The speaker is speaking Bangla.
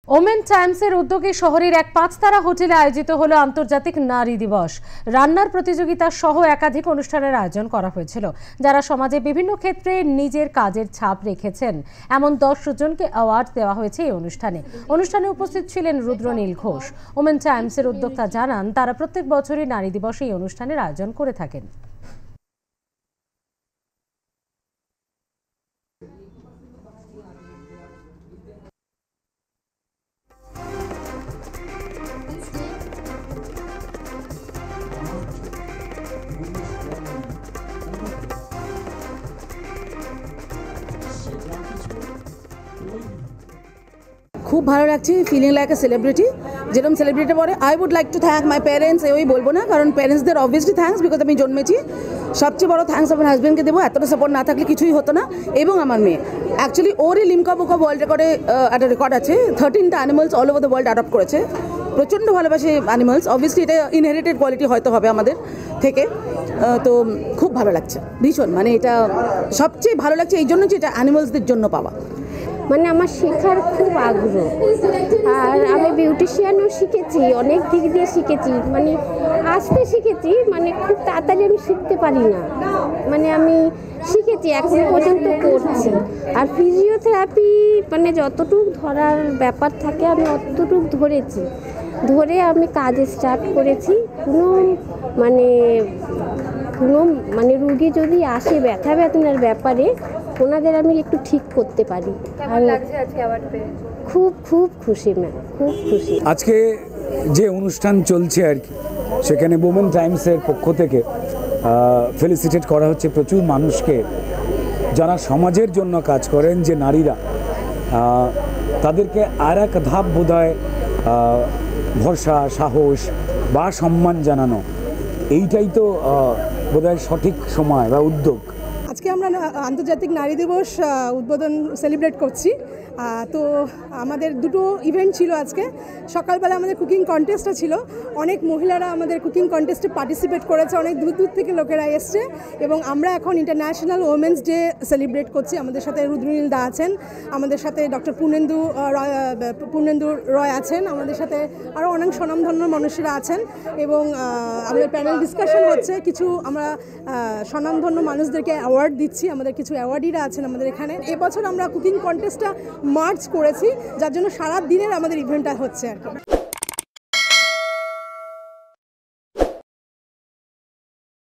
ওমেন টাইমসের উদ্যোগে শহরের এক 5 তারা হোটেলে আয়োজিত হলো আন্তর্জাতিক নারী দিবস। রান্নার প্রতিযোগিতা সহ একাধিক অনুষ্ঠানের আয়োজন করা হয়েছিল। যারা সমাজে বিভিন্ন ক্ষেত্রে নিজের কাজের ছাপ রেখেছেন এমন 10 জনকে অ্যাওয়ার্ড দেওয়া হয়েছে এই অনুষ্ঠানে উপস্থিত ছিলেন রুদ্রনীল ঘোষ। ওমেন টাইমসের উদ্যোক্তা জানান, তারা প্রত্যেক বছরই নারী দিবসে এই অনুষ্ঠানের আয়োজন করে থাকেন। খুব ভালো লাগছে, ফিলিং লাইক এ সেলিব্রিটি। যেরকম সেলিব্রিটি পরে I would like to thank my parents, ওই বলবো না, কারণ প্যারেন্টসদের অবভিয়াসলি থ্যাঙ্কস, বিকজ আমি জন্মেছি। সবচেয়ে বড় থ্যাঙ্কস আমার হাজব্যান্ডকে দেবো, এতটা সাপোর্ট না থাকলে কিছুই হতো না। এবং আমার মেয়ে, অ্যাকচুয়ালি ওরই লিমকা বুক অফ ওয়ার্ল্ড রেকর্ডে একটা রেকর্ড আছে, 13টা animals all over the world adopt করেছে। প্রচণ্ড ভালোবাসে অ্যানিমালস, অবভিয়াসলি এটা ইনহেরিটেড কোয়ালিটি হয়তো হবে আমাদের থেকে। তো খুব ভালো লাগছে ভীষণ, মানে এটা সবচেয়ে ভালো লাগছে এই জন্য যে এটা অ্যানিমালসদের জন্য পাওয়া। মানে আমার শেখার খুব আগ্রহ, আর আমি বিউটিশিয়ানও শিখেছি, অনেক দিক দিয়ে শিখেছি, মানে আসতে শিখেছি, মানে খুব তাড়াতাড়ি আমি শিখতে পারি না, মানে আমি শিখেছি, এখন পর্যন্ত করছি। আর ফিজিওথেরাপি মানে যতটুকু ধরার ব্যাপার থাকে আমি অতটুকু ধরে আমি কাজ স্টার্ট করেছি। কোনো মানে রুগী যদি আসে ব্যথা বেদনার ব্যাপারে, ওনাদের আমি একটু ঠিক করতে পারি। খুব খুব খুশি ম্যাম, খুব খুশি। আজকে যে অনুষ্ঠান চলছে আর কি, সেখানে ওমেন টাইমসের পক্ষ থেকে ফেলিসিটেট করা হচ্ছে প্রচুর মানুষকে, যারা সমাজের জন্য কাজ করেন, যে নারীরা, তাদেরকে আর এক ধাপ বোধহয় ভরসা, সাহস বা সম্মান জানানো, এইটাই তো বোধহয় সঠিক সময় বা উদ্যোগ। আজকে আমরা আন্তর্জাতিক নারী দিবস উদ্বোধন সেলিব্রেট করছি। তো আমাদের দুটো ইভেন্ট ছিল আজকে। সকালবেলা আমাদের কুকিং কন্টেস্টটা ছিল, অনেক মহিলারা আমাদের কুকিং কন্টেস্টে পার্টিসিপেট করেছে, অনেক দূর দূর থেকে লোকেরা এসছে। এবং আমরা এখন ইন্টারন্যাশনাল ওমেন্স ডে সেলিব্রেট করছি। আমাদের সাথে রুদ্রনীল দা আছেন, আমাদের সাথে ডক্টর পূর্ণেন্দু রয় আছেন, আমাদের সাথে আরও অনেক স্বনামধন্য মানুষেরা আছেন। এবং আমাদের প্যানেল ডিসকাশন হচ্ছে, কিছু আমরা স্বনামধন্য মানুষদেরকে অ্যাওয়ার্ড দিচ্ছি, আমাদের কিছু অ্যাওয়ার্ডিরা আছেন আমাদের এখানে। এবছর আমরা কুকিং কন্টেস্টটা মার্চ করেছি, যার জন্য সারা দিনের আমাদের ইভেন্টটা হচ্ছে আর কি।